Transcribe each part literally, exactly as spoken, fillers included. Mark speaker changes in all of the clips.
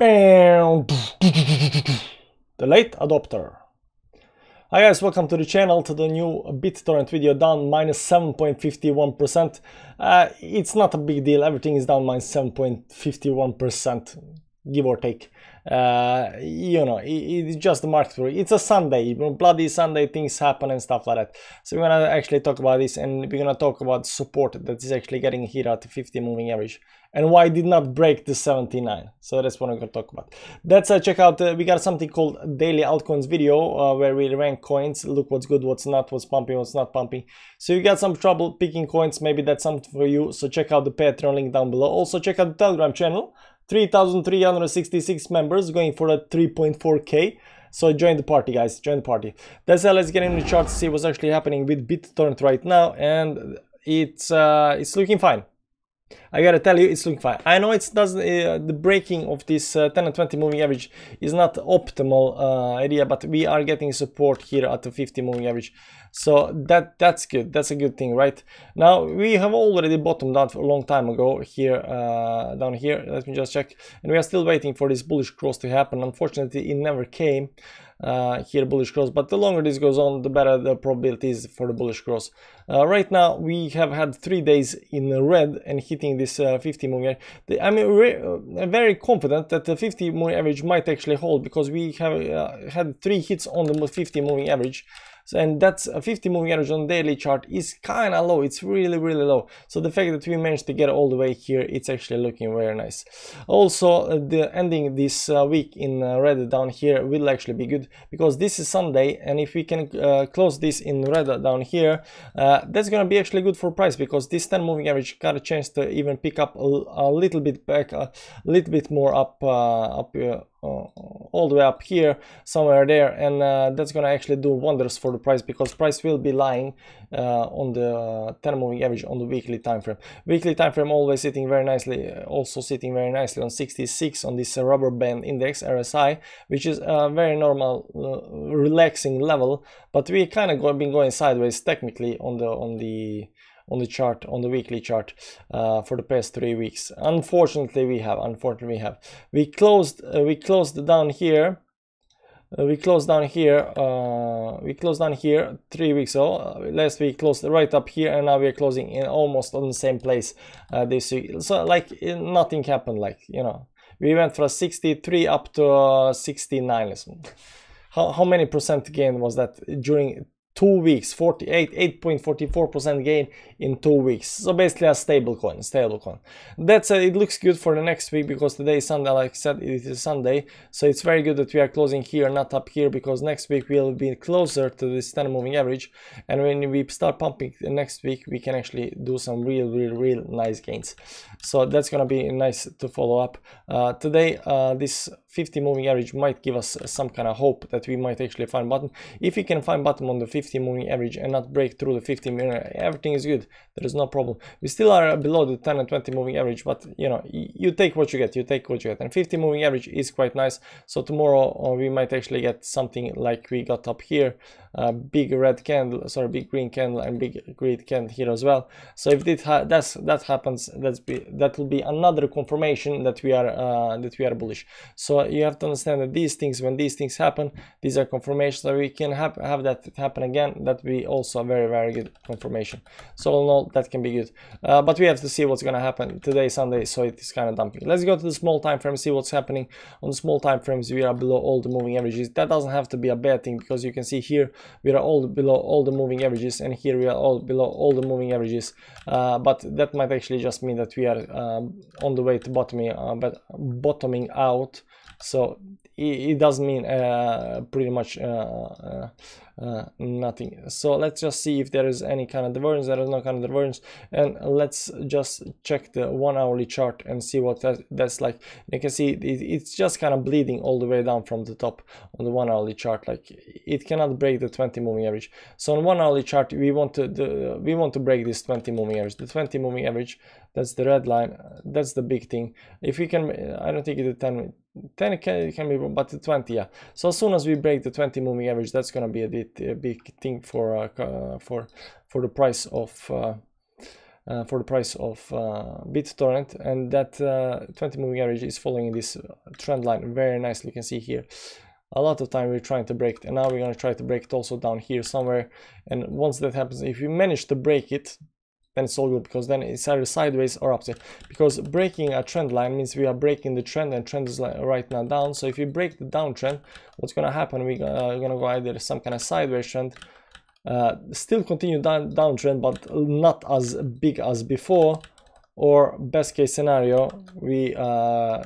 Speaker 1: Bam! The late adopter. Hi guys, welcome to the channel, to the new BitTorrent video, down minus seven point five one percent. Uh, it's not a big deal, everything is down minus seven point five one percent, give or take. Uh, you know, it, it's just the market for it. It's a Sunday, bloody Sunday, things happen and stuff like that. So we're gonna actually talk about this, and we're gonna talk about support that is actually getting hit at the fifty moving average, and why it did not break the seventy-nine. So that's what I'm gonna talk about. That's uh, check out. Uh, we got something called Daily Altcoins video uh, where we rank coins, look what's good, what's not, what's pumping, what's not pumping. So you got some trouble picking coins, maybe that's something for you. So check out the Patreon link down below. Also check out the Telegram channel. three thousand three hundred sixty-six members going for a three point four K. So join the party, guys, join the party. That's all. Let's get into the chart to see what's actually happening with BitTorrent right now, and it's uh, it's looking fine. I gotta tell you, it's looking fine. I know it doesn't. Uh, the breaking of this uh, ten and twenty moving average is not optimal uh, idea, but we are getting support here at the fifty moving average, so that that's good. That's a good thing, right? Now we have already bottomed out a long time ago here, uh, down here. Let me just check, and we are still waiting for this bullish cross to happen. Unfortunately, it never came. Uh, here bullish cross, but the longer this goes on, the better the probability is for the bullish cross. Uh, right now we have had three days in red and hitting this uh, fifty moving average. I'm uh, very confident that the fifty moving average might actually hold, because we have uh, had three hits on the fifty moving average. So, and that's a fifty moving average on the daily chart is kind of low. It's really really low. So the fact that we managed to get all the way here, it's actually looking very nice. Also uh, the ending this uh, week in uh, red down here will actually be good, because this is Sunday, and if we can uh, close this in red down here, uh, that's gonna be actually good for price, because this ten moving average got a chance to even pick up a, a little bit back, a little bit more up uh, up uh, Uh, all the way up here somewhere there, and uh, that's gonna actually do wonders for the price, because price will be lying uh, on the uh, ten moving average on the weekly time frame. Weekly time frame always sitting very nicely, uh, also sitting very nicely on sixty-six on this uh, rubber band index R S I, which is a very normal uh, relaxing level, but we kind of go, been going sideways technically on the on the on the chart, on the weekly chart, uh, for the past three weeks. Unfortunately we have unfortunately we have we closed uh, we closed down here uh, we closed down here uh, we closed down here three weeks ago. Uh, last week closed right up here, and now we're closing in almost on the same place uh, this week. So like nothing happened, like, you know, we went from sixty-three up to uh, sixty-nine. Listen, how, how many percent gain was that during two weeks? Forty-eight, eight point four four percent gain in two weeks. So basically a stable coin, stable coin. That's uh, it looks good for the next week, because today is Sunday, like I said, it is Sunday. So it's very good that we are closing here, not up here, because next week we'll be closer to this ten moving average, and when we start pumping next week, we can actually do some real, real, real nice gains. So that's gonna be nice to follow up. Uh, today, uh, this fifty moving average might give us some kind of hope that we might actually find bottom. If we can find bottom on the fifty moving average and not break through the fifty moving, everything is good. There is no problem. We still are below the ten and twenty moving average, but you know, you take what you get, you take what you get. And fifty moving average is quite nice. So tomorrow uh, we might actually get something like we got up here, uh, big red candle, sorry, big green candle and big green candle here as well. So if it ha that's that happens, that's be that will be another confirmation that we are uh, that we are bullish. So you have to understand that these things, when these things happen, these are confirmations that we can have have that happen again. That be also a very very good confirmation. So all in all, that can be good. Uh, but we have to see what's gonna happen today, Sunday. So it is kind of dumping. Let's go to the small time frame, see what's happening on the small time frames. We are below all the moving averages. That doesn't have to be a bad thing, because you can see here we are all below all the moving averages, and here we are all below all the moving averages. Uh, but that might actually just mean that we are um, on the way to bottoming, uh, but bottoming out. So it, it doesn't mean uh, pretty much uh, uh, uh, nothing. So let's just see if there is any kind of divergence. There is no kind of divergence, and let's just check the one hourly chart and see what that, that's like. You can see it, it's just kind of bleeding all the way down from the top on the one hourly chart. Like, it cannot break the twenty moving average. So on one hourly chart, we want to the, we want to break this twenty moving average. The twenty moving average, that's the red line. That's the big thing. If we can, I don't think it's ten. ten can, can be, but the twenty, yeah. So as soon as we break the twenty moving average, that's gonna be a bit a big thing for uh, for for the price of uh, uh, for the price of uh, BitTorrent, and that uh, twenty moving average is following this trend line very nicely. You can see here a lot of time we're trying to break it, and now we're going to try to break it also down here somewhere. And once that happens, if you manage to break it, then it's all good, because then it's either sideways or upside, because breaking a trend line means we are breaking the trend, and trend is like right now down. So if you break the downtrend, what's going to happen, we're uh, going to go either some kind of sideways trend, uh, still continue down downtrend, but not as big as before, or best case scenario, we uh,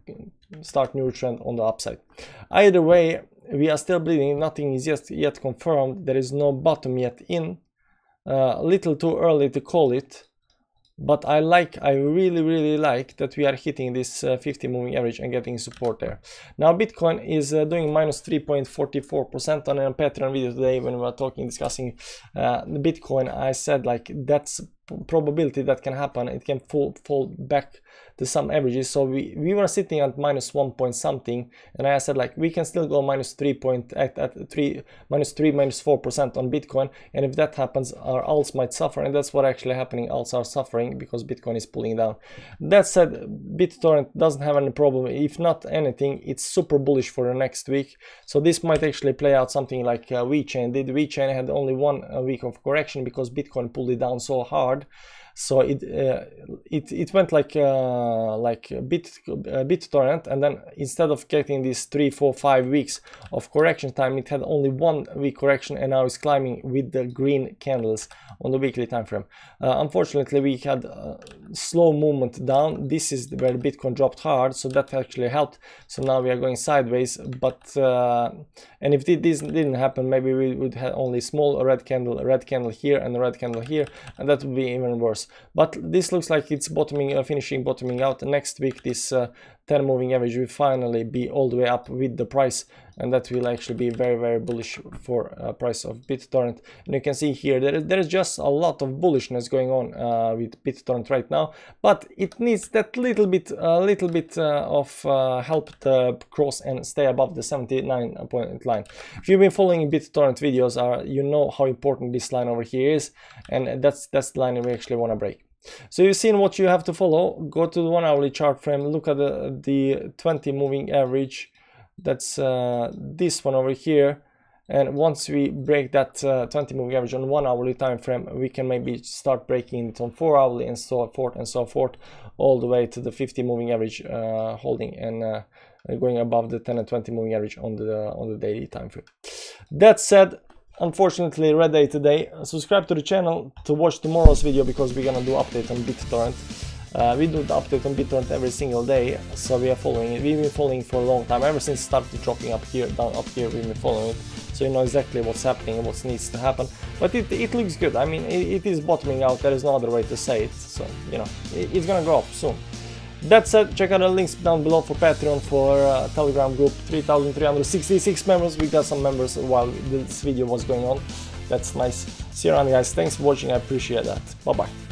Speaker 1: start new trend on the upside. Either way, we are still bleeding, nothing is yet, yet confirmed, there is no bottom yet in. A uh, little too early to call it, but I like, I really really like that we are hitting this uh, fifty moving average and getting support there. Now Bitcoin is uh, doing minus three point four four percent. On a Patreon video today when we were talking, discussing uh, the Bitcoin, I said like that's probability that can happen, it can fall, fall back to some averages. So we, we were sitting at minus one point something, and I said like we can still go minus three point at, at three minus three minus four percent on Bitcoin, and if that happens our alts might suffer, and that's what actually happening. Alts are suffering because Bitcoin is pulling down. That said, BitTorrent doesn't have any problem. If not anything, it's super bullish for the next week, so this might actually play out something like uh, WeChain did. WeChain had only one uh, week of correction because Bitcoin pulled it down so hard. So it uh, it it went like uh, like bit uh, BitTorrent, and then instead of getting these three, four, five weeks of correction time, it had only one week correction, and now it's climbing with the green candles on the weekly time frame. Uh, unfortunately, we had a slow movement down. This is where Bitcoin dropped hard, so that actually helped. So now we are going sideways. But uh, and if this didn't happen, maybe we would have only small red candle, red candle here, and a red candle here, and that would be even worse. But this looks like it's bottoming, uh, finishing bottoming out. Next week, this uh, ten moving average will finally be all the way up with the price, and that will actually be very very bullish for uh, price of BitTorrent. And you can see here there is, there is just a lot of bullishness going on uh, with BitTorrent right now, but it needs that little bit a little bit uh, of uh, help to cross and stay above the seventy-nine point line. If you've been following BitTorrent videos, uh, you know how important this line over here is, and that's that's the line we actually want to break. So you've seen what you have to follow. Go to the one hourly chart frame, look at the, the twenty moving average. That's uh, this one over here, and once we break that uh, twenty moving average on one hourly time frame, we can maybe start breaking it on four hourly and so forth and so forth, all the way to the fifty moving average, uh, holding and uh, going above the ten and twenty moving average on the on the daily time frame. That said, unfortunately red day today. Subscribe to the channel to watch tomorrow's video, because we're gonna do update on BitTorrent. Uh, we do the update on BitTorrent every single day, so we are following it. We've been following it for a long time, ever since it started dropping up here, down up here. We've been following it, so you know exactly what's happening and what needs to happen. But it, it looks good. I mean, it, it is bottoming out. There is no other way to say it. So you know, it, it's gonna go up soon. That said, check out the links down below for Patreon, for uh, Telegram group, three thousand three hundred sixty-six members. We got some members while this video was going on. That's nice. See you around, guys. Thanks for watching. I appreciate that. Bye bye.